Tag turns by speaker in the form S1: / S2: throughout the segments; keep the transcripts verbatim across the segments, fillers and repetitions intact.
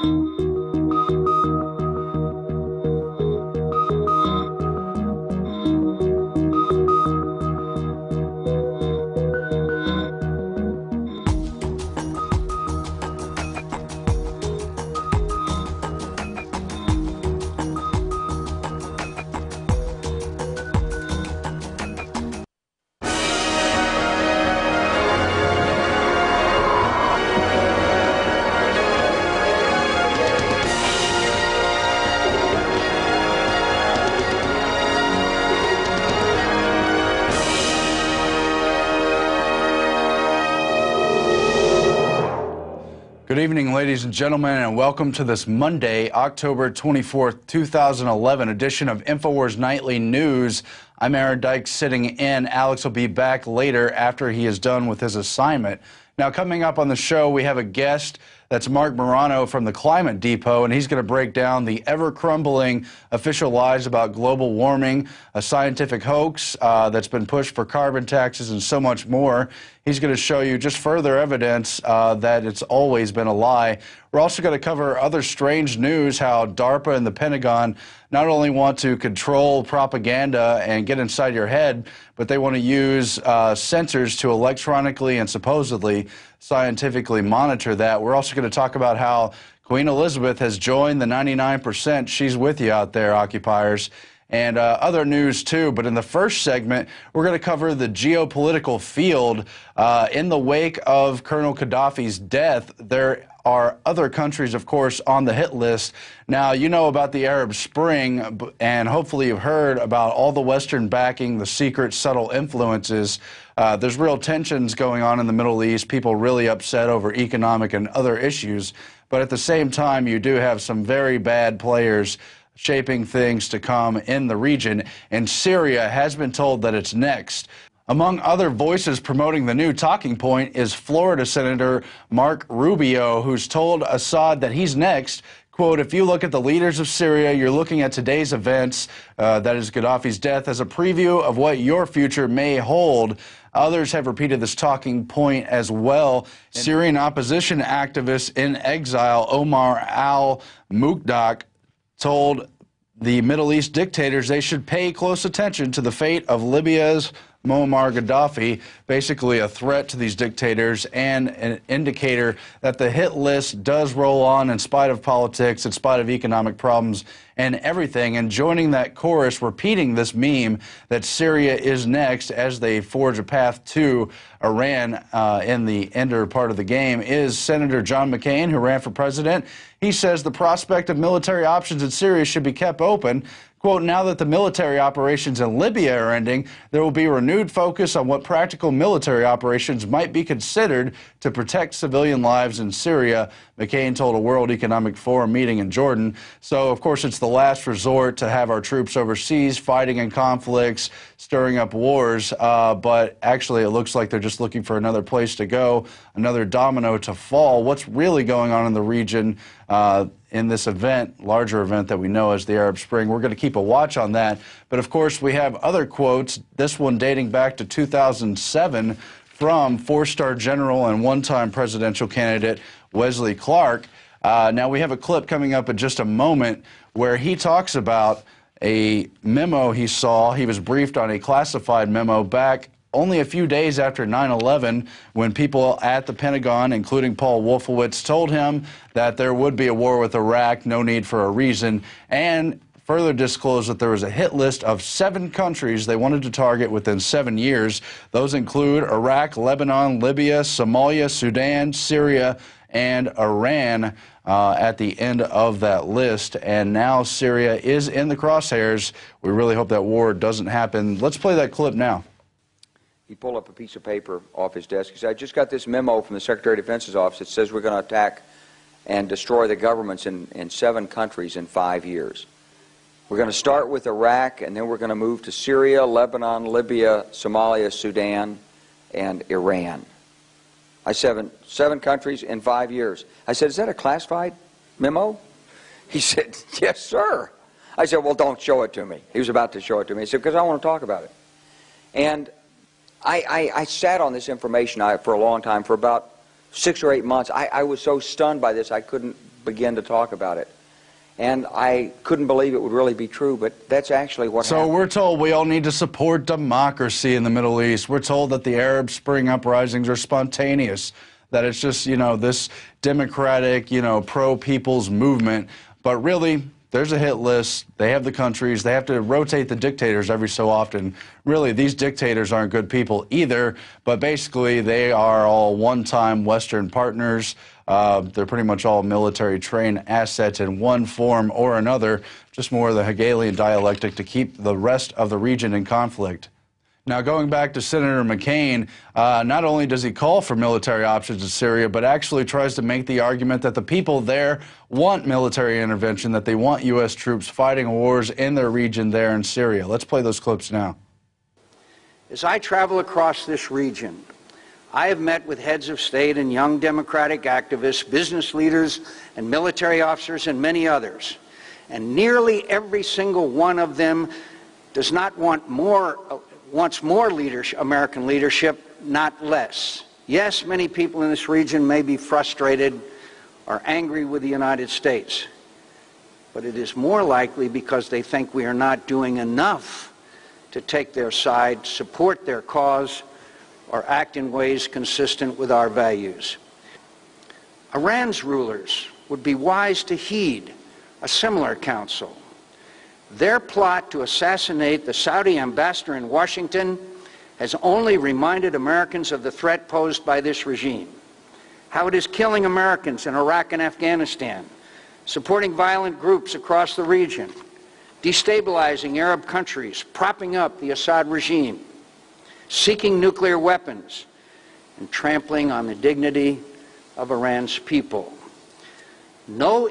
S1: Good evening, ladies and gentlemen, and welcome to this Monday, October twenty-fourth, two thousand eleven edition of InfoWars Nightly News. I'm Aaron Dykes sitting in. Alex will be back later after he is done with his assignment. Now, coming up on the show, we have a guest. That's Marc Morano from the Climate Depot, and he's going to break down the ever-crumbling official lies about global warming, a scientific hoax uh, that's been pushed for carbon taxes, and so much more. He's going to show you just further evidence uh, that it's always been a lie. We're also going to cover other strange news, how DARPA and the Pentagon not only want to control propaganda and get inside your head, but they want to use uh, sensors to electronically and supposedly scientifically monitor that. We're also going to talk about how Queen Elizabeth has joined the ninety-nine percent. She's with you out there, occupiers. And uh, other news, too. But in the first segment, we're going to cover the geopolitical field. Uh, in the wake of Colonel Gaddafi's death, there are other countries, of course, on the hit list. Now, you know about the Arab Spring, and hopefully you've heard about all the Western backing, the secret, subtle influences. Uh, there's real tensions going on in the Middle East, people really upset over economic and other issues. But at the same time, you do have some very bad players shaping things to come in the region, and Syria has been told that it's next. Among other voices promoting the new talking point is Florida Senator Marc Rubio, who's told Assad that he's next. Quote, if you look at the leaders of Syria, you're looking at today's events, uh, that is Gaddafi's death, as a preview of what your future may hold. Others have repeated this talking point as well. Syrian opposition activist in exile, Omar al-Muqdaq, told the Middle East dictators they should pay close attention to the fate of Libya's Muammar Gaddafi, basically a threat to these dictators and an indicator that the hit list does roll on in spite of politics, in spite of economic problems and everything. And joining that chorus, repeating this meme that Syria is next as they forge a path to Iran uh, in the ender part of the game, is Senator John McCain, who ran for president. He says the prospect of military options in Syria should be kept open. Quote, now that the military operations in Libya are ending, there will be renewed focus on what practical military operations might be considered to protect civilian lives in Syria, McCain told a World Economic Forum meeting in Jordan. So, of course, it's the last resort to have our troops overseas fighting in conflicts, stirring up wars, uh, but actually it looks like they're just looking for another place to go, another domino to fall. What's really going on in the region uh, in this event, larger event that we know as the Arab Spring? We're going to keep a watch on that. But, of course, we have other quotes, this one dating back to two thousand seven from four-star general and one-time presidential candidate Wesley Clark. Uh, now, we have a clip coming up in just a moment where he talks about a memo he saw. He was briefed on a classified memo back only a few days after nine eleven, when people at the Pentagon, including Paul Wolfowitz, told him that there would be a war with Iraq, no need for a reason, and further disclosed that there was a hit list of seven countries they wanted to target within seven years. Those include Iraq, Lebanon, Libya, Somalia, Sudan, Syria, and Iran uh, at the end of that list. And now Syria is in the crosshairs. We really hope that war doesn't happen. Let's play that clip now.
S2: He pulled up a piece of paper off his desk. He said, I just got this memo from the Secretary of Defense's office that says we're going to attack and destroy the governments in, in seven countries in five years. We're going to start with Iraq, and then we're going to move to Syria, Lebanon, Libya, Somalia, Sudan, and Iran. I said, seven, seven countries in five years. I said, is that a classified memo? He said, yes, sir. I said, well, don't show it to me. He was about to show it to me. He said, because I want to talk about it. And I, I, I sat on this information I, for a long time, for about six or eight months. I, I was so stunned by this, I couldn't begin to talk about it. And I couldn't believe it would really be true, but that's actually what
S1: so
S2: happened.
S1: So we're told we all need to support democracy in the Middle East. We're told that the Arab Spring uprisings are spontaneous, that it's just, you know, this democratic, you know, pro-people's movement. But really, there's a hit list. They have the countries. They have to rotate the dictators every so often. Really, these dictators aren't good people either, but basically they are all one-time Western partners. Uh, they're pretty much all military-trained assets in one form or another, just more of the Hegelian dialectic to keep the rest of the region in conflict. Now, going back to Senator McCain, uh, not only does he call for military options in Syria, but actually tries to make the argument that the people there want military intervention, that they want U S troops fighting wars in their region there in Syria. Let's play those clips now.
S3: As I travel across this region, I have met with heads of state and young democratic activists, business leaders and military officers and many others. And nearly every single one of them does not want more uh, wants more leadership, American leadership, not less. Yes, many people in this region may be frustrated or angry with the United States, but it is more likely because they think we are not doing enough to take their side, support their cause, or act in ways consistent with our values. Iran's rulers would be wise to heed a similar counsel. Their plot to assassinate the Saudi ambassador in Washington has only reminded Americans of the threat posed by this regime, how it is killing Americans in Iraq and Afghanistan, supporting violent groups across the region, destabilizing Arab countries, propping up the Assad regime, seeking nuclear weapons, and trampling on the dignity of Iran's people. No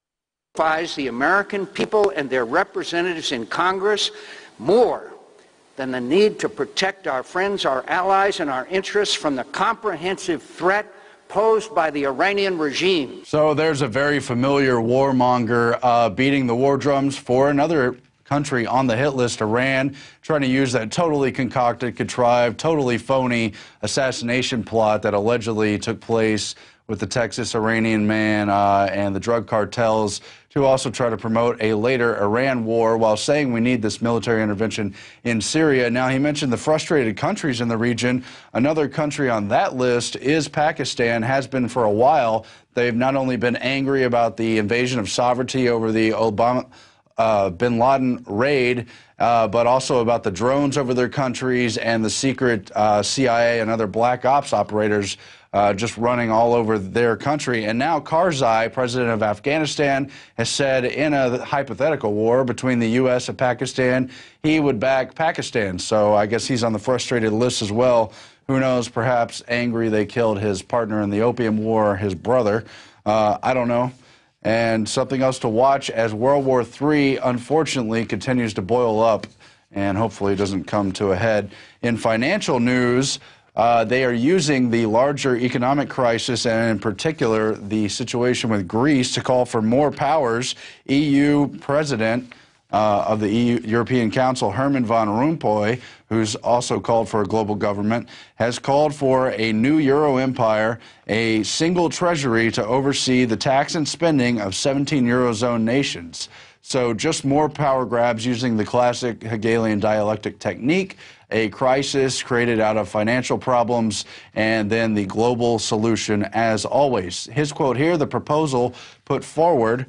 S3: the American people and their representatives in Congress more than the need to protect our friends, our allies, and our interests from the comprehensive threat posed by the Iranian regime.
S1: So there's a very familiar warmonger uh, beating the war drums for another country on the hit list, Iran, trying to use that totally concocted, contrived, totally phony assassination plot that allegedly took place with the Texas Iranian man uh, and the drug cartels to also try to promote a later Iran war while saying we need this military intervention in Syria. Now, he mentioned the frustrated countries in the region. Another country on that list is Pakistan, has been for a while. They've not only been angry about the invasion of sovereignty over the Obama Uh, bin Laden raid, uh, but also about the drones over their countries and the secret uh, C I A and other black ops operators uh, just running all over their country. And now Karzai, president of Afghanistan, has said in a hypothetical war between the U S and Pakistan, he would back Pakistan. So I guess he's on the frustrated list as well. Who knows, perhaps angry they killed his partner in the Opium War, his brother. Uh, I don't know. And something else to watch as World War Three, unfortunately, continues to boil up and hopefully doesn't come to a head. In financial news, uh, they are using the larger economic crisis and in particular the situation with Greece to call for more powers. E U President uh, of the E U, European Council, Herman Van Rompuy, who's also called for a global government, has called for a new Euro empire, a single treasury to oversee the tax and spending of seventeen Eurozone nations. So just more power grabs using the classic Hegelian dialectic technique, a crisis created out of financial problems, and then the global solution as always. His quote here, the proposal put forward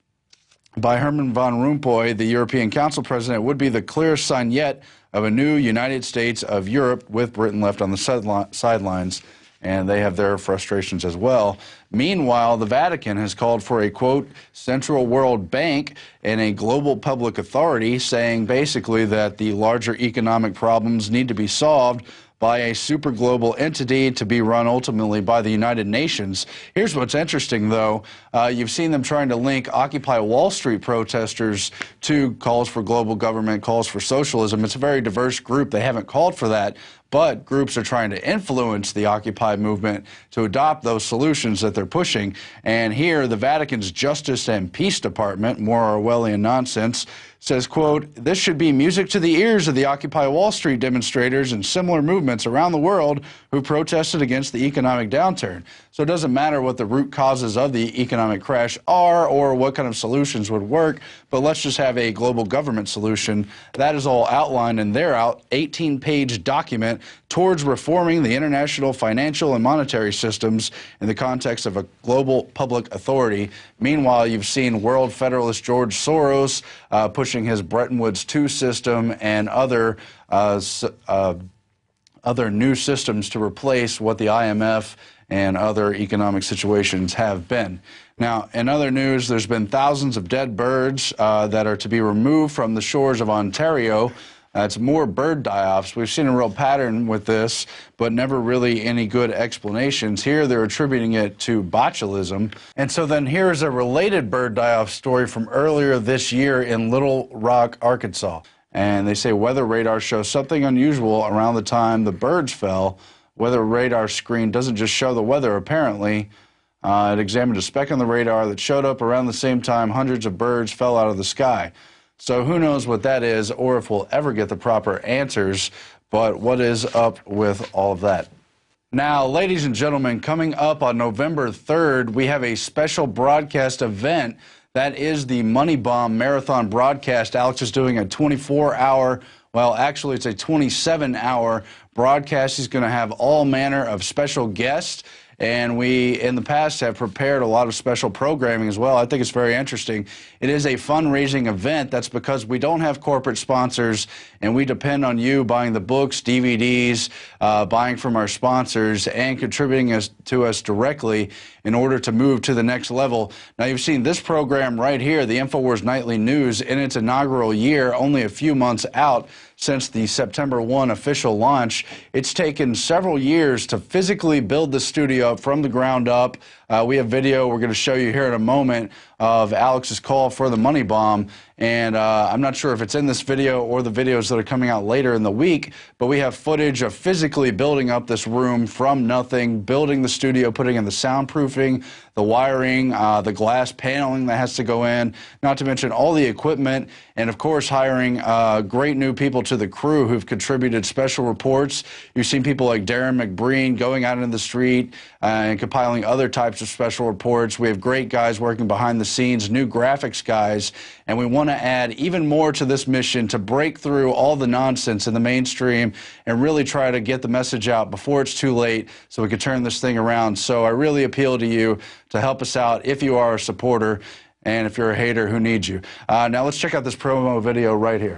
S1: by Herman Van Rompuy, the European Council president, would be the clearest sign yet of a new United States of Europe with Britain left on the sidelines, and they have their frustrations as well. Meanwhile, the Vatican has called for a, quote, central world bank and a global public authority, saying basically that the larger economic problems need to be solved by a super global entity to be run ultimately by the United Nations. Here's what's interesting, though. Uh, you've seen them trying to link Occupy Wall Street protesters to calls for global government, calls for socialism. It's a very diverse group. They haven't called for that. but groups are trying to influence the Occupy movement to adopt those solutions that they're pushing. And here, the Vatican's Justice and Peace Department, more Orwellian nonsense, says, quote, "This should be music to the ears of the Occupy Wall Street demonstrators and similar movements around the world who protested against the economic downturn." So it doesn't matter what the root causes of the economic crash are or what kind of solutions would work, but let's just have a global government solution. That is all outlined in their out eighteen page document towards reforming the international financial and monetary systems in the context of a global public authority. Meanwhile, you've seen World Federalist George Soros uh, pushing his Bretton Woods two system and other uh, uh, other new systems to replace what the I M F and other economic situations have been. Now, in other news, there's been thousands of dead birds uh, that are to be removed from the shores of Ontario. That's more bird die-offs. We've seen a real pattern with this, but never really any good explanations. Here, they're attributing it to botulism. And so then here's a related bird die-off story from earlier this year in Little Rock, Arkansas. And they say weather radar shows something unusual around the time the birds fell. Weather radar screen doesn't just show the weather, apparently. Uh, it examined a speck on the radar that showed up around the same time hundreds of birds fell out of the sky. So who knows what that is or if we'll ever get the proper answers, but what is up with all of that? Now, ladies and gentlemen, coming up on November third, we have a special broadcast event. That is the Money Bomb Marathon broadcast. Alex is doing a twenty-four hour, well, actually it's a twenty-seven hour broadcast. He's going to have all manner of special guests. And we, in the past, have prepared a lot of special programming as well. I think it's very interesting. It is a fundraising event. That's because we don't have corporate sponsors, and we depend on you buying the books, D V Ds, uh, buying from our sponsors, and contributing us, to us directly in order to move to the next level. Now, you've seen this program right here, the InfoWars Nightly News, in its inaugural year, only a few months out since the September first official launch. It's taken several years to physically build the studio up from the ground up. Uh, we have video we're going to show you here in a moment of Alex's call for the money bomb. And uh, I'm not sure if it's in this video or the videos that are coming out later in the week, but we have footage of physically building up this room from nothing, building the studio, putting in the soundproofing, the wiring, uh, the glass paneling that has to go in, not to mention all the equipment, and of course hiring uh, great new people to the crew who've contributed special reports. You've seen people like Darren McBreen going out into the street uh, and compiling other types of special reports. We have great guys working behind the scenes, new graphics guys, and we want to add even more to this mission to break through all the nonsense in the mainstream and really try to get the message out before it's too late so we can turn this thing around. So I really appeal to you to help us out if you are a supporter, and if you're a hater, who needs you. Uh, now let's check out this promo video right here.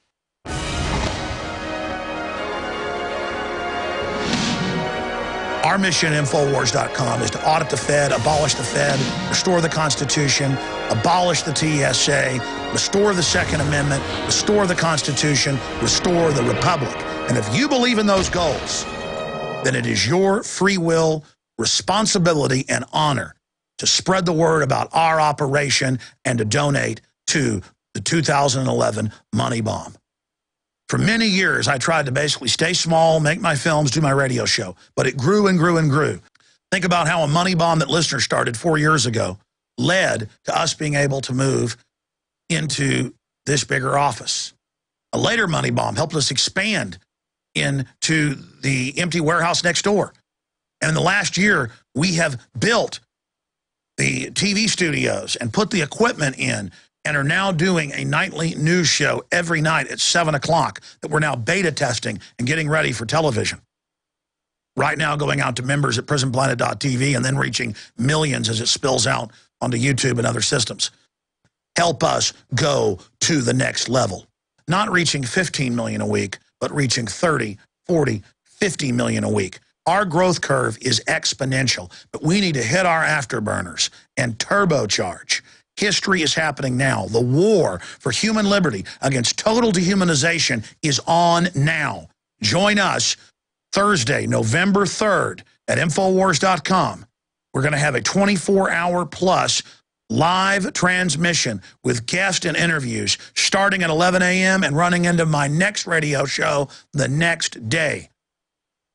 S4: Our mission at InfoWars dot com is to audit the Fed, abolish the Fed, restore the Constitution, abolish the T S A, restore the Second Amendment, restore the Constitution, restore the Republic. And if you believe in those goals, then it is your free will, responsibility, and honor to spread the word about our operation and to donate to the two thousand eleven Money Bomb. For many years, I tried to basically stay small, make my films, do my radio show, but it grew and grew and grew. Think about how a money bomb that listeners started four years ago led to us being able to move into this bigger office. A later money bomb helped us expand into the empty warehouse next door. And in the last year, we have built the T V studios and put the equipment in and are now doing a nightly news show every night at seven o'clock that we're now beta testing and getting ready for television. Right now going out to members at prison planet dot T V and then reaching millions as it spills out onto YouTube and other systems. Help us go to the next level. Not reaching fifteen million a week, but reaching thirty, forty, fifty million a week. Our growth curve is exponential, but we need to hit our afterburners and turbocharge. History is happening now. The war for human liberty against total dehumanization is on now. Join us Thursday, November third at InfoWars dot com. We're going to have a twenty-four hour plus live transmission with guests and interviews starting at eleven A M and running into my next radio show the next day.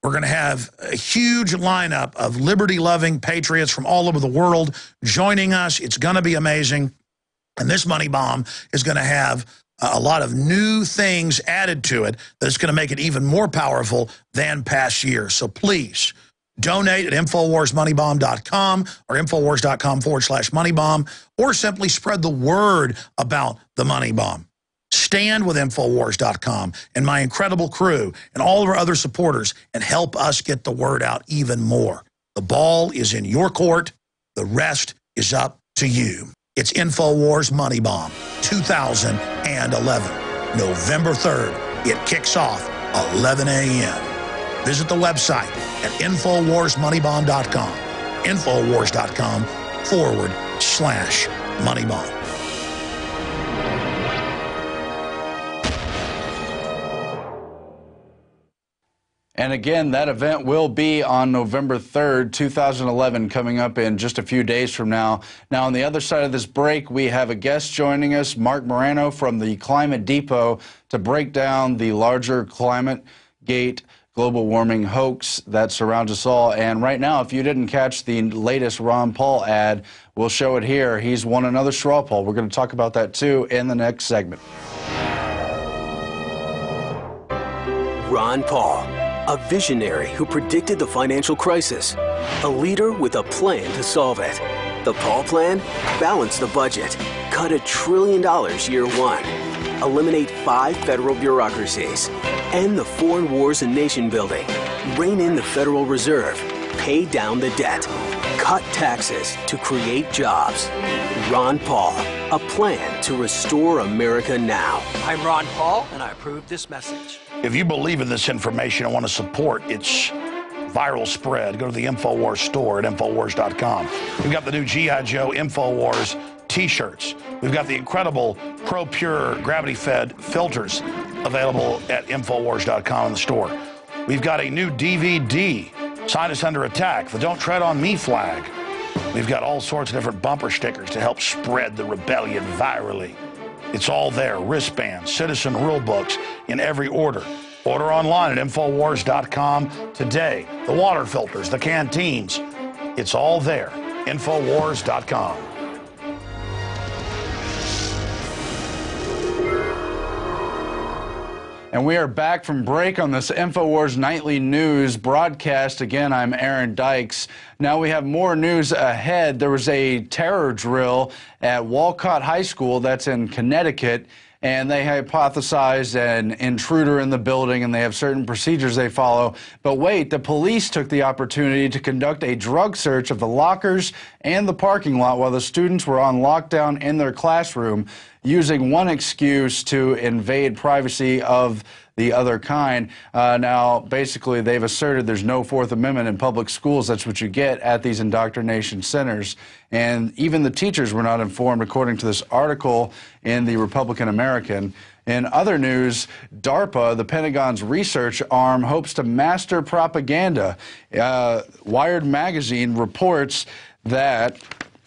S4: We're going to have a huge lineup of liberty-loving patriots from all over the world joining us. It's going to be amazing. And this money bomb is going to have a lot of new things added to it that's going to make it even more powerful than past years. So please donate at InfoWars Money Bomb dot com or InfoWars.com forward slash Money Bomb, or simply spread the word about the Money Bomb. Stand with InfoWars dot com and my incredible crew and all of our other supporters and help us get the word out even more. The ball is in your court. The rest is up to you. It's InfoWars Money Bomb two thousand eleven, November third. It kicks off eleven A M Visit the website at InfoWars Money Bomb dot com, InfoWars dot com forward slash Money Bomb.
S1: And again, that event will be on November third, two thousand eleven, coming up in just a few days from now. Now, on the other side of this break, we have a guest joining us, Marc Morano from the Climate Depot, to break down the larger climate gate global warming hoax that surrounds us all. And right now, if you didn't catch the latest Ron Paul ad, we'll show it here. He's won another straw poll. We're going to talk about that, too, in the next segment.
S5: Ron Paul, a visionary who predicted the financial crisis, a leader with a plan to solve it. The Paul plan? Balance the budget, cut a trillion dollars year one, eliminate five federal bureaucracies, end the foreign wars and nation building, rein in the Federal Reserve, pay down the debt, cut taxes to create jobs. Ron Paul, a plan to restore America now.
S6: I'm Ron Paul, and I approve this message.
S4: If you believe in this information and want to support its viral spread, go to the InfoWars store at InfoWars dot com. We've got the new G I Joe InfoWars t-shirts. We've got the incredible Pro Pure gravity-fed filters available at InfoWars dot com in the store. We've got a new D V D, Scientists Under Attack, the Don't Tread on Me flag. We've got all sorts of different bumper stickers to help spread the rebellion virally. It's all there, wristbands, citizen rule books in every order. Order online at InfoWars dot com today. The water filters, the canteens, it's all there, InfoWars dot com.
S1: And we are back from break on this InfoWars Nightly News broadcast. Again, I'm Aaron Dykes. Now we have more news ahead. There was a terror drill at Walcott High School, that's in Connecticut, and they hypothesized an intruder in the building, and they have certain procedures they follow. But wait, the police took the opportunity to conduct a drug search of the lockers and the parking lot while the students were on lockdown in their classroom, using one excuse to invade privacy of the other kind. Uh, now, basically, they've asserted there's no Fourth Amendment in public schools. That's what you get at these indoctrination centers. And even the teachers were not informed, according to this article in the Republican American. In other news, DARPA, the Pentagon's research arm, hopes to master propaganda. Uh, Wired magazine reports that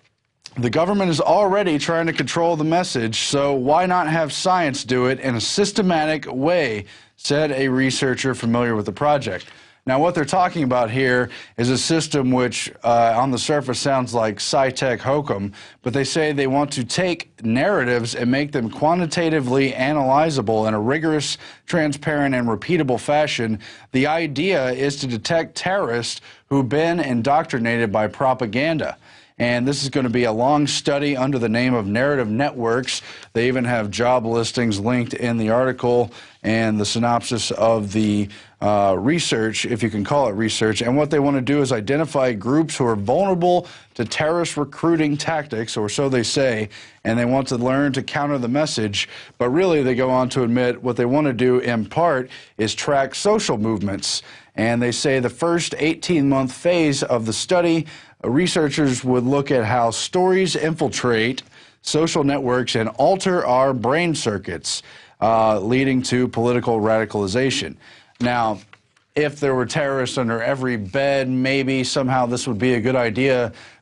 S1: the government is already trying to control the message, so why not have science do it in a systematic way, said a researcher familiar with the project. Now, what they're talking about here is a system which, uh, on the surface, sounds like sci-tech hokum, but they say they want to take narratives and make them quantitatively analyzable in a rigorous, transparent, and repeatable fashion. The idea is to detect terrorists who've been indoctrinated by propaganda. And this is going to be a long study under the name of Narrative Networks. They even have job listings linked in the article and the synopsis of the uh, research, if you can call it research. And what they want to do is identify groups who are vulnerable to terrorist recruiting tactics, or so they say, and they want to learn to counter the message. But really, they go on to admit what they want to do in part is track social movements. And they say the first eighteen-month phase of the study, researchers would look at how stories infiltrate social networks and alter our brain circuits, uh, leading to political radicalization. Now, if there were terrorists under every bed, maybe somehow this would be a good idea.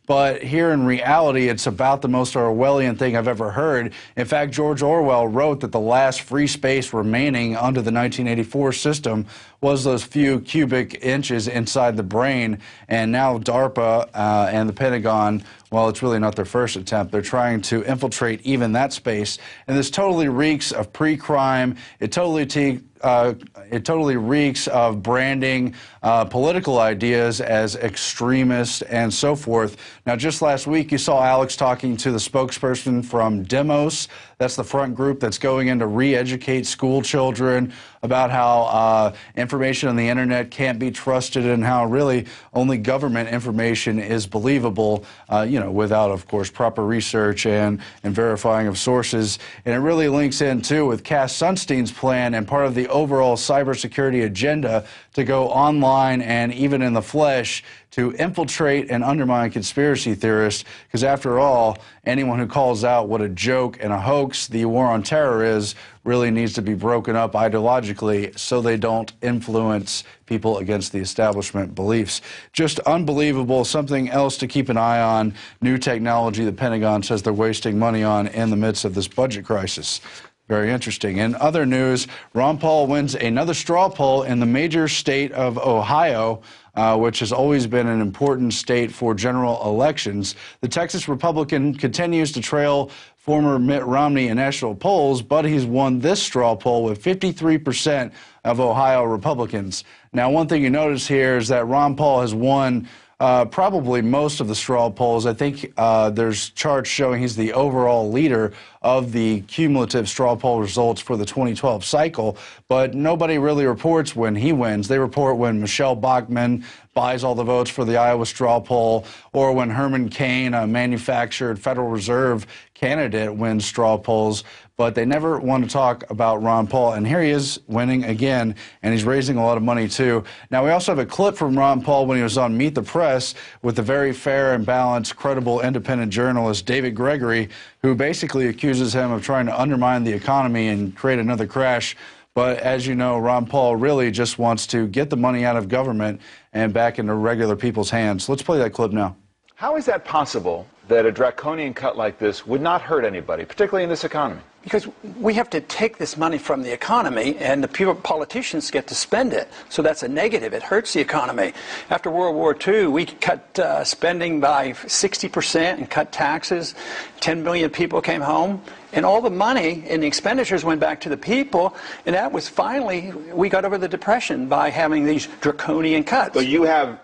S1: But here in reality, it's about the most Orwellian thing I've ever heard. In fact, George Orwell wrote that the last free space remaining under the nineteen eighty-four system was those few cubic inches inside the brain. And now DARPA uh, and the Pentagon, well, it's really not their first attempt. They're trying to infiltrate even that space. And this totally reeks of pre-crime. It totally te Uh, it totally reeks of branding uh, political ideas as extremist and so forth. Now, just last week, you saw Alex talking to the spokesperson from Demos. That's the front group that's going in to re-educate school children about how uh, information on the internet can't be trusted and how really only government information is believable, uh, you know, without, of course, proper research and, and verifying of sources. And it really links in, too, with Cass Sunstein's plan and part of the overall cybersecurity agenda to go online and even in the flesh to infiltrate and undermine conspiracy theorists, because after all, anyone who calls out what a joke and a hoax the war on terror is really needs to be broken up ideologically so they don't influence people against the establishment beliefs. Just unbelievable. Something else to keep an eye on. New technology the Pentagon says they're wasting money on in the midst of this budget crisis. Very interesting. In other news, Ron Paul wins another straw poll in the major state of Ohio, uh, which has always been an important state for general elections. The Texas Republican continues to trail former Mitt Romney in national polls, but he's won this straw poll with fifty-three percent of Ohio Republicans. Now, one thing you notice here is that Ron Paul has won Uh, probably most of the straw polls. I think uh, there's charts showing he's the overall leader of the cumulative straw poll results for the twenty twelve cycle, but nobody really reports when he wins. They report when Michelle Bachmann buys all the votes for the Iowa straw poll, or when Herman Cain, a manufactured Federal Reserve candidate, wins straw polls, but they never want to talk about Ron Paul. And here he is winning again, and he's raising a lot of money, too. Now, we also have a clip from Ron Paul when he was on Meet the Press with the very fair and balanced, credible, independent journalist David Gregory, who basically accuses him of trying to undermine the economy and create another crash. But as you know, Ron Paul really just wants to get the money out of government and back into regular people's hands. Let's play that clip now.
S7: How is that possible that a draconian cut like this would not hurt anybody, particularly in this economy?
S6: Because we have to take this money from the economy, and the pure politicians get to spend it. So that's a negative. It hurts the economy. After World War Two, we cut uh, spending by sixty percent and cut taxes. ten million people came home, and all the money and the expenditures went back to the people, and that was finally, we got over the Depression by having these draconian cuts.
S7: So you have...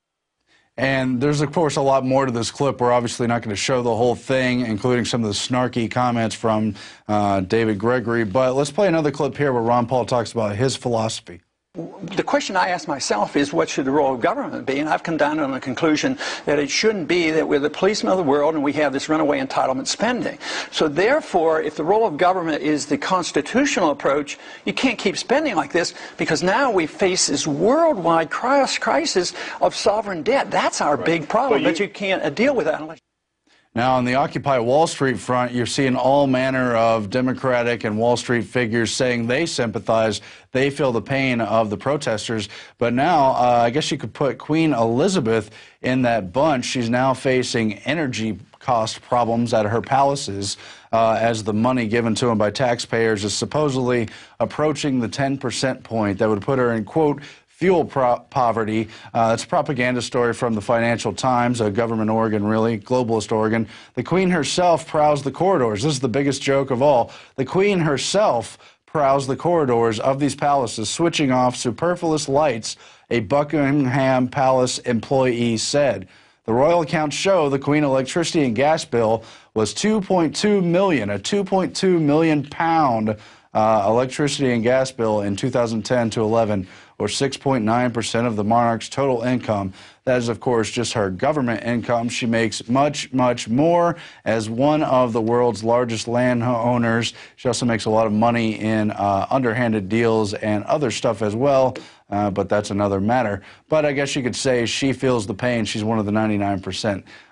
S1: And there's, of course, a lot more to this clip. We're obviously not going to show the whole thing, including some of the snarky comments from uh, David Gregory. But let's play another clip here where Ron Paul talks about his philosophy.
S6: The question I ask myself is, what should the role of government be? And I've come down to the conclusion that it shouldn't be that we're the policemen of the world and we have this runaway entitlement spending. So therefore, if the role of government is the constitutional approach, you can't keep spending like this, because now we face this worldwide crisis of sovereign debt. That's our right. big problem, but you, but you can't uh, deal with that unless...
S1: Now, on the Occupy Wall Street front, you're seeing all manner of Democratic and Wall Street figures saying they sympathize, they feel the pain of the protesters. But now, uh, I guess you could put Queen Elizabeth in that bunch. She's now facing energy cost problems at her palaces uh, as the money given to them by taxpayers is supposedly approaching the ten percent point that would put her in, quote, fuel poverty. Uh, that's a propaganda story from the Financial Times, a government organ, really, globalist organ. The Queen herself prowls the corridors. This is the biggest joke of all. The Queen herself prowls the corridors of these palaces, switching off superfluous lights, a Buckingham Palace employee said. The royal accounts show the Queen electricity and gas bill was two point two million, a two point two million pound uh, electricity and gas bill in two thousand ten to eleven, or six point nine percent of the monarch's total income. That is, of course, just her government income. She makes much, much more as one of the world's largest landowners. She also makes a lot of money in uh, underhanded deals and other stuff as well, uh, but that's another matter. But I guess you could say she feels the pain. She's one of the ninety-nine percent.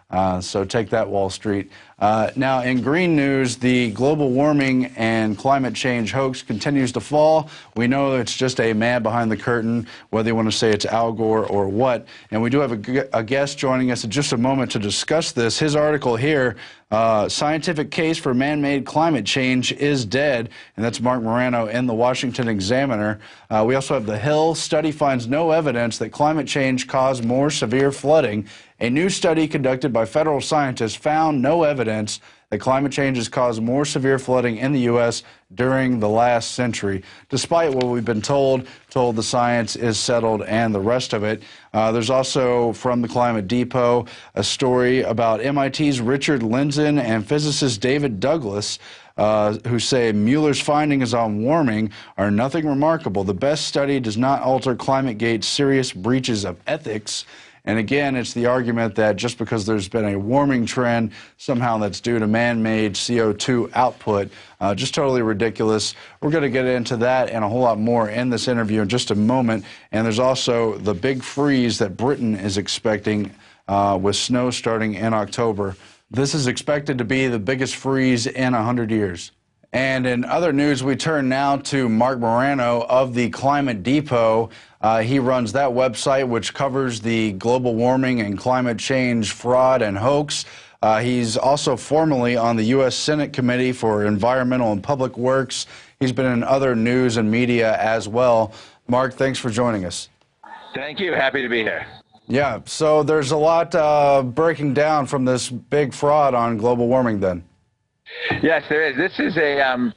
S1: Uh, so take that, Wall Street. Uh, now, in green news, the global warming and climate change hoax continues to fall. We know it's just a man behind the curtain, whether you want to say it's Al Gore or what. And we do have a, a guest joining us in just a moment to discuss this. His article here, uh, Scientific Case for Man-Made Climate Change is Dead, and that's Marc Morano in the Washington Examiner. Uh, we also have The Hill. Study finds no evidence that climate change caused more severe flooding. A new study conducted by federal scientists found no evidence that climate change has caused more severe flooding in the U S during the last century, despite what we've been told, told the science is settled and the rest of it. Uh, there's also, from the Climate Depot, a story about M I T's Richard Lindzen and physicist David Douglas, Uh, who say Mueller's findings on warming are nothing remarkable. The best study does not alter ClimateGate's serious breaches of ethics. And again, it's the argument that just because there's been a warming trend, somehow that's due to man-made C O two output. Uh, just totally ridiculous. We're going to get into that and a whole lot more in this interview in just a moment. And there's also the big freeze that Britain is expecting uh, with snow starting in October. This is expected to be the biggest freeze in one hundred years. And in other news, we turn now to Marc Morano of the Climate Depot. Uh, he runs that website, which covers the global warming and climate change fraud and hoax. Uh, he's also formerly on the U S Senate Committee for Environmental and Public Works. He's been in other news and media as well. Marc, thanks for joining us.
S8: Thank you. Happy to be here.
S1: Yeah, so there's a lot uh, breaking down from this big fraud on global warming then.
S8: Yes, there is. This is a um,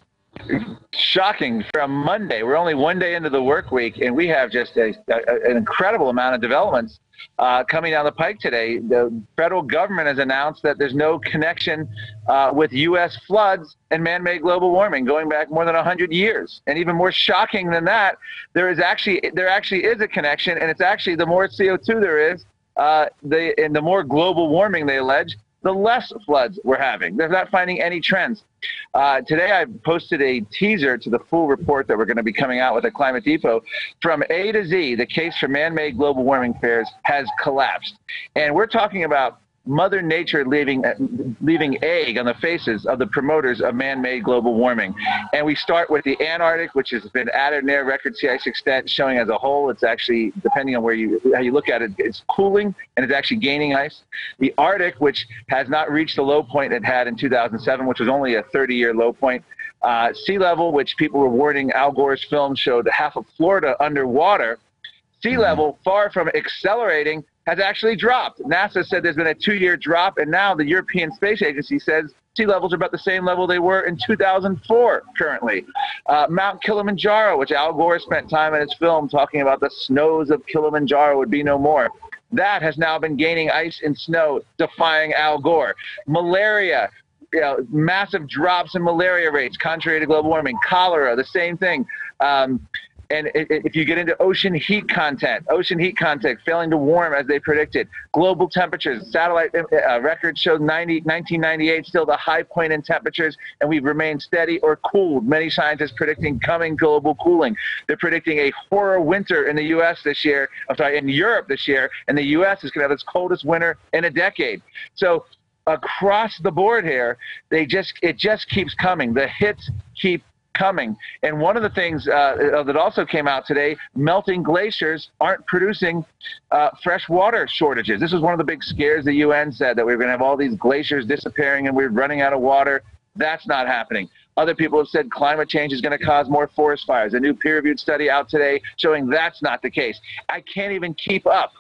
S8: shocking from Monday. We're only one day into the work week, and we have just a, a, an incredible amount of developments uh, coming down the pike today. The federal government has announced that there's no connection uh, with U S floods and man-made global warming going back more than one hundred years. And even more shocking than that, there is actually there actually is a connection, and it's actually the more C O two there is, uh, the, and the more global warming they allege, the less floods we're having. They're not finding any trends. Uh, today I posted a teaser to the full report that we're going to be coming out with at Climate Depot. From A to Z, the case for man-made global warming fears has collapsed. And we're talking about Mother Nature leaving leaving egg on the faces of the promoters of man-made global warming. And we start with the Antarctic, which has been added near record sea ice extent, showing as a whole it's actually, depending on where you how you look at it, it's cooling and it's actually gaining ice. The Arctic, which has not reached the low point it had in two thousand seven, which was only a thirty-year low point. Uh, sea level, which people were warning, Al Gore's film showed half of Florida underwater. Sea level, far from accelerating, has actually dropped. NASA said there's been a two-year drop, and now the European Space Agency says sea levels are about the same level they were in two thousand four currently. Uh, Mount Kilimanjaro, which Al Gore spent time in his film talking about the snows of Kilimanjaro would be no more. That has now been gaining ice and snow, defying Al Gore. Malaria, you know, massive drops in malaria rates, contrary to global warming. Cholera, the same thing. Um, And if you get into ocean heat content, ocean heat content failing to warm as they predicted. Global temperatures, satellite uh, records show nineteen ninety-eight still the high point in temperatures, and we've remained steady or cooled. Many scientists predicting coming global cooling. They're predicting a horror winter in the U S this year, I'm sorry, in Europe this year, and the U S is going to have its coldest winter in a decade. So across the board here, they just it just keeps coming. The hits keep coming. And one of the things uh, that also came out today, melting glaciers aren't producing uh, fresh water shortages. This was one of the big scares the U N said, that we were going to have all these glaciers disappearing and we're running out of water. That's not happening. Other people have said climate change is going to cause more forest fires. A new peer-reviewed study out today showing that's not the case. I can't even keep up.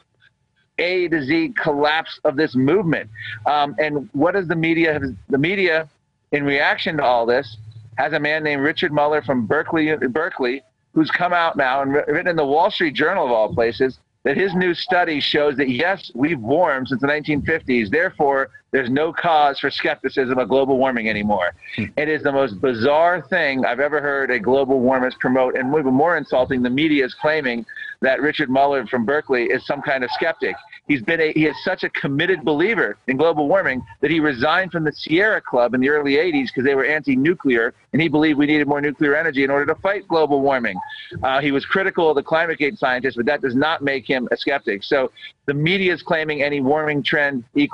S8: A to Z collapse of this movement. Um, and what does the media have? The media, in reaction to all this, has a man named Richard Muller from Berkeley, Berkeley, who's come out now and written in the Wall Street Journal of all places that his new study shows that, yes, we've warmed since the nineteen fifties. Therefore, there's no cause for skepticism of global warming anymore. Hmm. It is the most bizarre thing I've ever heard a global warmist promote. And even more insulting, the media is claiming that Richard Muller from Berkeley is some kind of skeptic. He's been a, he is such a committed believer in global warming that he resigned from the Sierra Club in the early eighties because they were anti-nuclear, and he believed we needed more nuclear energy in order to fight global warming. Uh, he was critical of the ClimateGate scientists, but that does not make him a skeptic. So the media is claiming any warming trend equals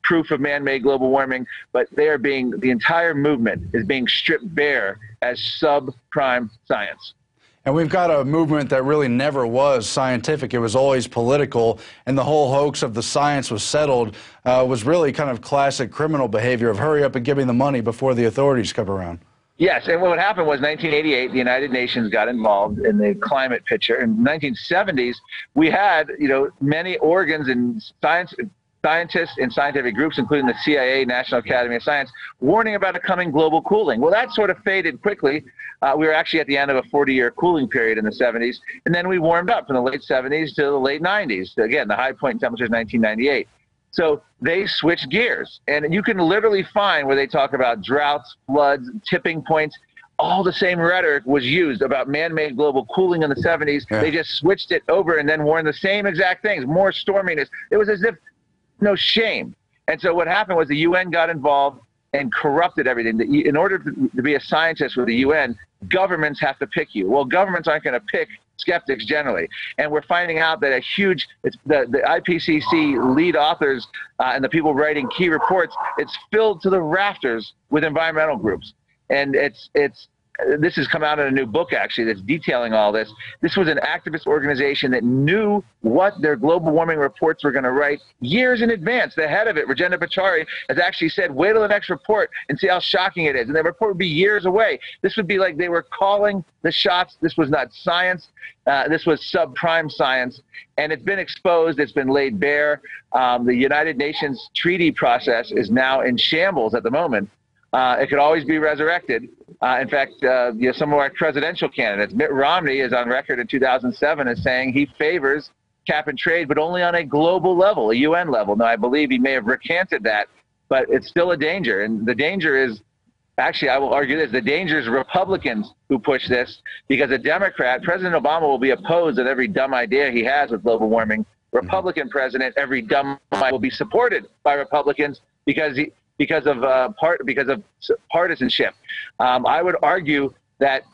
S8: proof of man-made global warming, but they are being, the entire movement is being stripped bare as subprime science.
S1: And we've got a movement that really never was scientific. It was always political, and the whole hoax of the science was settled uh, was really kind of classic criminal behavior of hurry up and give me the money before the authorities come around.
S8: Yes, and what happened was nineteen eighty-eight, the United Nations got involved in the climate picture. In the nineteen seventies, we had, you know, many organs and science scientists and scientific groups, including the C I A, National Academy of Science, warning about a coming global cooling. Well, that sort of faded quickly. Uh, we were actually at the end of a forty-year cooling period in the seventies, and then we warmed up from the late seventies to the late nineties. Again, the high point in temperature is nineteen ninety-eight. So they switched gears, and you can literally find where they talk about droughts, floods, tipping points. All the same rhetoric was used about man-made global cooling in the seventies. Yeah. They just switched it over and then warned the same exact things, more storminess. It was as if no shame. And so what happened was the U N got involved and corrupted everything. In order to be a scientist with the U N, governments have to pick you. Well, governments aren't going to pick skeptics generally. And we're finding out that a huge, it's the, the I P C C lead authors uh, and the people writing key reports, it's filled to the rafters with environmental groups. And it's, it's, this has come out in a new book, actually, that's detailing all this. This was an activist organization that knew what their global warming reports were going to write years in advance. The head of it, Rajendra Pachauri, has actually said, wait till the next report and see how shocking it is. And the report would be years away. This would be like they were calling the shots. This was not science. Uh, this was subprime science. And it's been exposed. It's been laid bare. Um, the United Nations treaty process is now in shambles at the moment. Uh, it could always be resurrected. Uh, in fact, uh, you know, some of our presidential candidates, Mitt Romney is on record in two thousand seven as saying he favors cap and trade, but only on a global level, a U N level. Now, I believe he may have recanted that, but it's still a danger. And the danger is, actually, I will argue this, the danger is Republicans who push this, because a Democrat, President Obama, will be opposed at every dumb idea he has with global warming. Republican president, every dumb idea will be supported by Republicans because he, because of uh, part because of partisanship. Um, I would argue that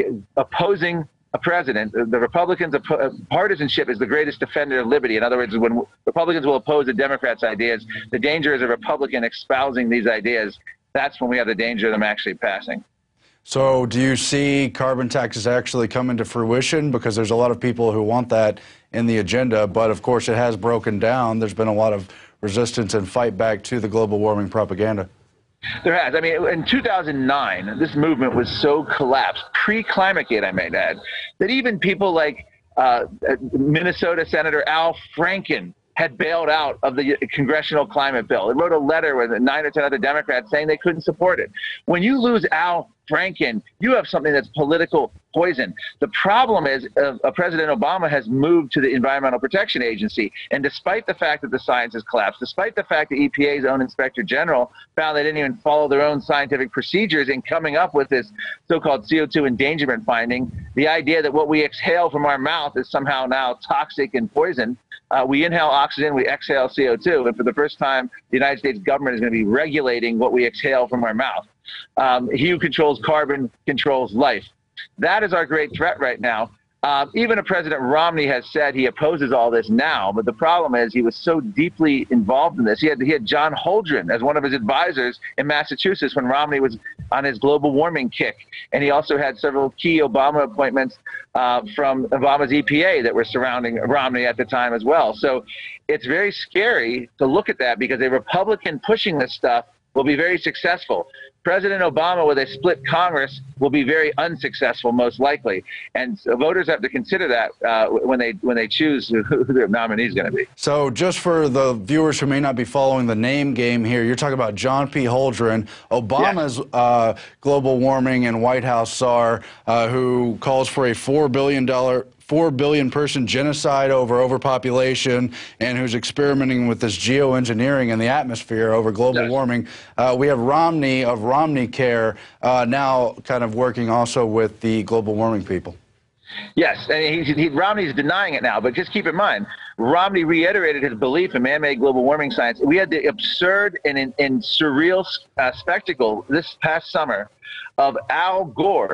S8: opposing a president, the Republicans' partisanship is the greatest defender of liberty. In other words, when Republicans will oppose the Democrats' ideas, the danger is a Republican espousing these ideas. That's when we have the danger of them actually passing.
S1: So do you see carbon taxes actually come to fruition? Because there's a lot of people who want that in the agenda, but of course it has broken down. There's been a lot of resistance and fight back to the global warming propaganda.
S8: There has. I mean, in two thousand nine, this movement was so collapsed, pre-ClimateGate, I might add, that even people like uh, Minnesota Senator Al Franken had bailed out of the congressional climate bill. He wrote a letter with nine or ten other Democrats saying they couldn't support it. When you lose Al Franken, you have something that's political poison. The problem is uh, uh, President Obama has moved to the Environmental Protection Agency, and despite the fact that the science has collapsed, despite the fact that E P A's own Inspector General found they didn't even follow their own scientific procedures in coming up with this so-called C O two endangerment finding, the idea that what we exhale from our mouth is somehow now toxic and poison. Uh, we inhale oxygen, we exhale C O two, and for the first time, the United States government is going to be regulating what we exhale from our mouth. Um, he who controls carbon controls life. That is our great threat right now. Uh, even a President Romney has said he opposes all this now, but the problem is he was so deeply involved in this. He had, he had John Holdren as one of his advisors in Massachusetts when Romney was on his global warming kick. And he also had several key Obama appointments uh, from Obama's E P A that were surrounding Romney at the time as well. So it's very scary to look at that, because a Republican pushing this stuff will be very successful. President Obama, with a split Congress, will be very unsuccessful, most likely. And so voters have to consider that uh, when they when they choose who their nominee is going to be.
S1: So just for the viewers who may not be following the name game here, you're talking about John P. Holdren, Obama's yes. uh, global warming and White House czar, uh, who calls for a four billion dollar four billion person genocide over overpopulation, and who's experimenting with this geoengineering in the atmosphere over global yes. warming. Uh, we have Romney of Romney Care uh, now kind of working also with the global warming people.
S8: Yes, and he, he, Romney's denying it now, but just keep in mind, Romney reiterated his belief in man-made global warming science. We had the absurd and, and, and surreal uh, spectacle this past summer of Al Gore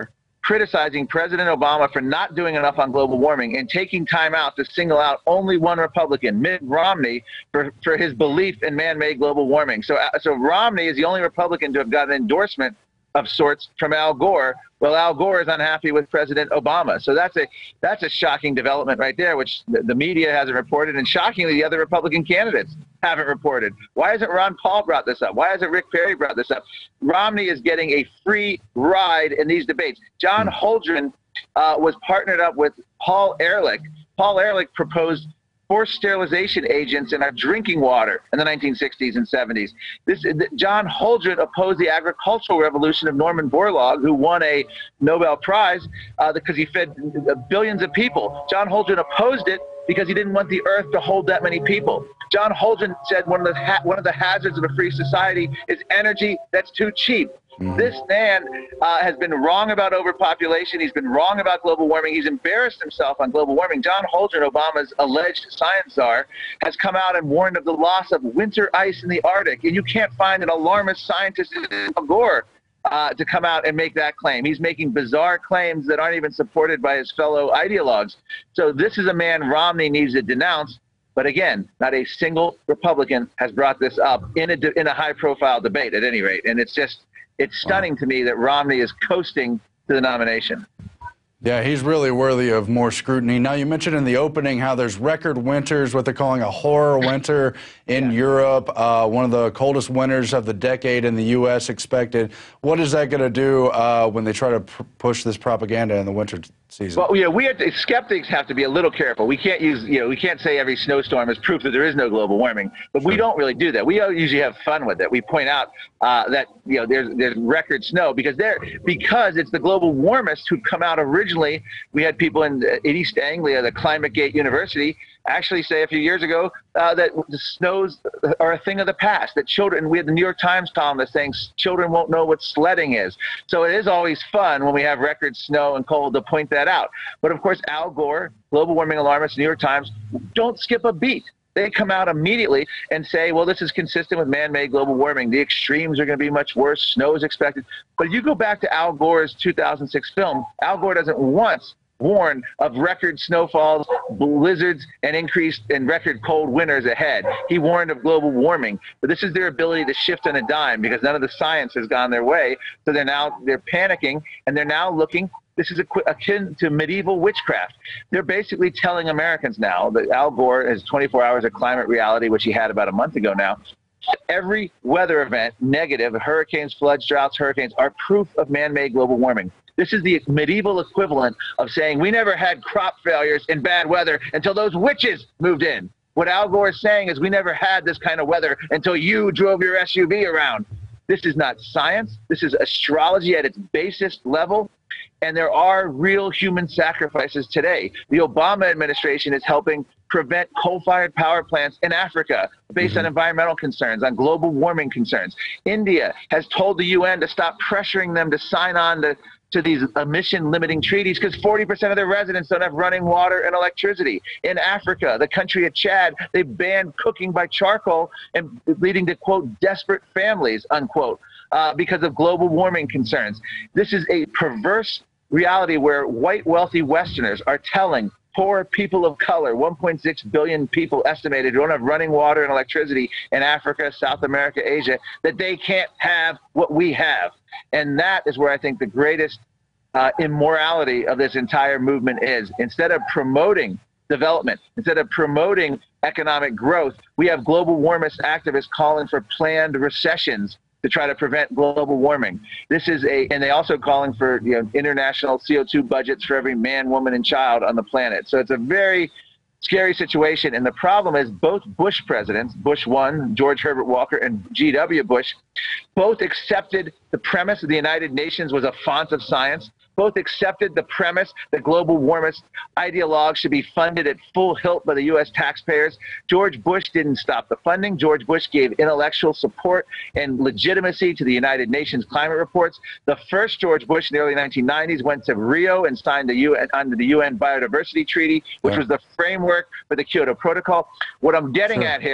S8: criticizing President Obama for not doing enough on global warming and taking time out to single out only one Republican, Mitt Romney, for, for his belief in man-made global warming. So, so Romney is the only Republican to have got an endorsement of sorts from Al Gore. Well, Al Gore is unhappy with President Obama. So that's a that's a shocking development right there, which the, the media hasn't reported, and shockingly, the other Republican candidates haven't reported. Why hasn't Ron Paul brought this up? Why hasn't Rick Perry brought this up? Romney is getting a free ride in these debates. John Holdren uh, was partnered up with Paul Ehrlich. Paul Ehrlich proposed forced sterilization agents in our drinking water in the nineteen sixties and seventies. This, John Holdren opposed the agricultural revolution of Norman Borlaug, who won a Nobel Prize uh, because he fed billions of people. John Holdren opposed it because he didn't want the earth to hold that many people. John Holdren said one of the ha one of the hazards of a free society is energy that's too cheap. Mm-hmm. This man uh, has been wrong about overpopulation. He's been wrong about global warming. He's embarrassed himself on global warming. John Holdren, Obama's alleged science czar, has come out and warned of the loss of winter ice in the Arctic. And you can't find an alarmist scientist, Al Gore, uh, to come out and make that claim. He's making bizarre claims that aren't even supported by his fellow ideologues. So this is a man Romney needs to denounce. But again, not a single Republican has brought this up in a, in a high-profile debate, at any rate. And it's just, it's stunning to me that Romney is coasting to the nomination.
S1: Yeah, he's really worthy of more scrutiny. Now, you mentioned in the opening how there's record winters, what they're calling a horror winter in yeah. Europe, uh, one of the coldest winters of the decade in the U S expected. What is that going to do uh, when they try to pr push this propaganda in the winter season?
S8: Well, yeah, we have to, skeptics have to be a little careful. We can't use, you know, we can't say every snowstorm is proof that there is no global warming, but sure. we don't really do that. We usually have fun with it. We point out uh, that, you know, there's there's record snow because there because it's the global warmists who've come out originally. We had people in, in East Anglia, the Climate Gate University, actually say a few years ago uh, that the snows are a thing of the past, that children, we had the New York Times columnist saying children won't know what sledding is. So it is always fun when we have record snow and cold to point that out. But of course, Al Gore, global warming alarmist, New York Times, don't skip a beat. They come out immediately and say, well, this is consistent with man-made global warming. The extremes are going to be much worse. Snow is expected. But you go back to Al Gore's two thousand six film, Al Gore doesn't once warn of record snowfalls, blizzards, and increased and record cold winters ahead. He warned of global warming. But this is their ability to shift on a dime because none of the science has gone their way. So they're now they're panicking, and they're now looking. This is akin to medieval witchcraft. They're basically telling Americans now that Al Gore has twenty-four hours of climate reality, which he had about a month ago now. Every weather event, negative, hurricanes, floods, droughts, hurricanes, are proof of man-made global warming. This is the medieval equivalent of saying we never had crop failures in bad weather until those witches moved in. What Al Gore is saying is we never had this kind of weather until you drove your S U V around. This is not science. This is astrology at its basest level. And there are real human sacrifices today. The Obama administration is helping prevent coal-fired power plants in Africa based mm-hmm. on environmental concerns, on global warming concerns. India has told the U N to stop pressuring them to sign on to, to these emission-limiting treaties because forty percent of their residents don't have running water and electricity. In Africa, the country of Chad, they banned cooking by charcoal and leading to, quote, desperate families, unquote, uh, because of global warming concerns. This is a perverse reality where white wealthy Westerners are telling poor people of color, one point six billion people estimated who don't have running water and electricity in Africa, South America, Asia, that they can't have what we have. And that is where I think the greatest uh, immorality of this entire movement is. Instead of promoting development, instead of promoting economic growth, we have global warmist activists calling for planned recessions to try to prevent global warming. This is a, and they also calling for, you know, international C O two budgets for every man, woman, and child on the planet. So it's a very scary situation. And the problem is both Bush presidents, Bush one, George Herbert Walker, and G W Bush, both accepted the premise of the United Nations was a font of science. Both accepted the premise that global warmist ideologues should be funded at full hilt by the U S taxpayers. George Bush didn't stop the funding. George Bush gave intellectual support and legitimacy to the United Nations climate reports. The first George Bush in the early nineteen nineties went to Rio and signed the U N, under the U N Biodiversity Treaty, which yeah. was the framework for the Kyoto Protocol. What I'm getting sure. at here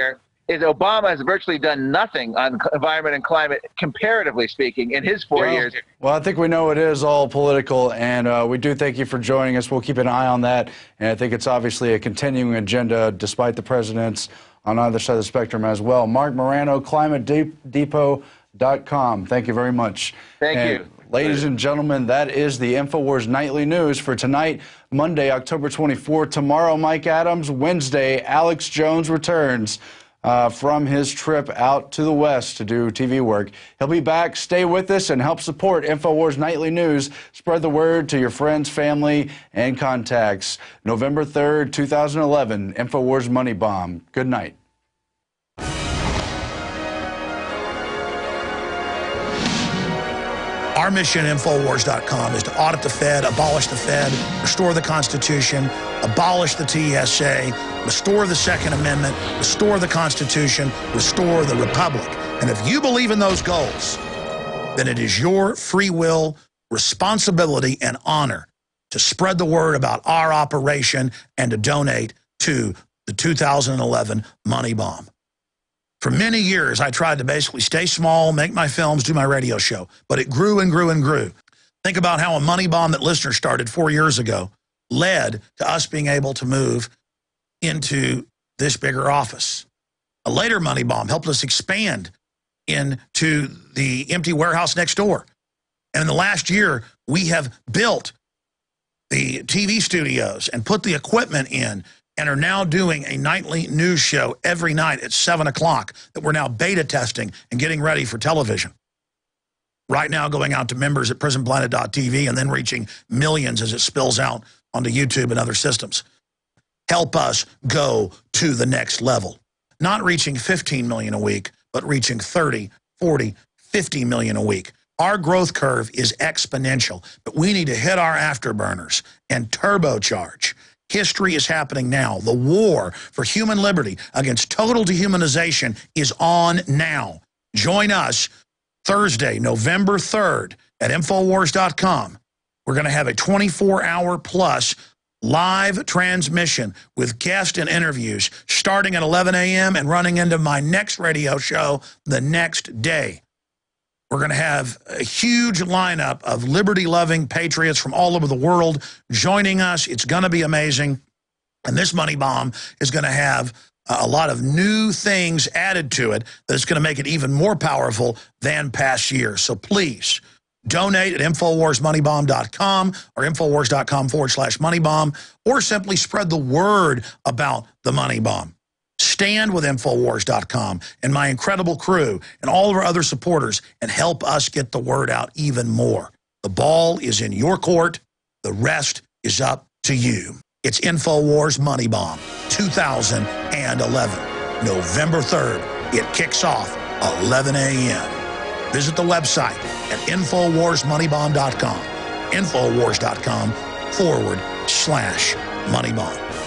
S8: is Obama has virtually done nothing on environment and climate, comparatively speaking, in his four
S1: well,
S8: years.
S1: Well, I think we know it is all political, and uh, we do thank you for joining us. We'll keep an eye on that, and I think it's obviously a continuing agenda, despite the presidents on either side of the spectrum as well. Marc Morano, climate depot dot com. Thank you very much.
S8: Thank
S1: and
S8: you.
S1: Ladies and gentlemen, that is the InfoWars Nightly News for tonight, Monday, October twenty-fourth. Tomorrow, Mike Adams. Wednesday, Alex Jones returns uh, from his trip out to the West to do T V work. He'll be back. Stay with us and help support InfoWars Nightly News. Spread the word to your friends, family, and contacts. November third, two thousand eleven, InfoWars Money Bomb. Good night.
S4: Our mission at InfoWars dot com is to audit the Fed, abolish the Fed, restore the Constitution, abolish the T S A, restore the Second Amendment, restore the Constitution, restore the Republic. And if you believe in those goals, then it is your free will, responsibility, and honor to spread the word about our operation and to donate to the two thousand eleven Money Bomb. For many years, I tried to basically stay small, make my films, do my radio show, but it grew and grew and grew. Think about how a money bomb that listeners started four years ago led to us being able to move into this bigger office. A later money bomb helped us expand into the empty warehouse next door. And in the last year, we have built the T V studios and put the equipment in and are now doing a nightly news show every night at seven o'clock that we're now beta testing and getting ready for television. Right now going out to members at prison planet dot T V and then reaching millions as it spills out onto YouTube and other systems. Help us go to the next level. Not reaching fifteen million a week, but reaching thirty, forty, fifty million a week. Our growth curve is exponential, but we need to hit our afterburners and turbocharge. History is happening now. The war for human liberty against total dehumanization is on now. Join us Thursday, November third at InfoWars dot com. We're going to have a twenty-four hour plus live transmission with guests and interviews starting at eleven A M and running into my next radio show the next day. We're going to have a huge lineup of liberty-loving patriots from all over the world joining us. It's going to be amazing. And this money bomb is going to have a lot of new things added to it that's going to make it even more powerful than past years. So please donate at InfoWars Money Bomb dot com or InfoWars dot com forward slash Money Bomb, or simply spread the word about the Money Bomb. Stand with InfoWars dot com and my incredible crew and all of our other supporters and help us get the word out even more. The ball is in your court. The rest is up to you. It's InfoWars Money Bomb two thousand eleven, November third. It kicks off eleven A M Visit the website at InfoWars Money Bomb dot com, InfoWars dot com forward slash Money Bomb.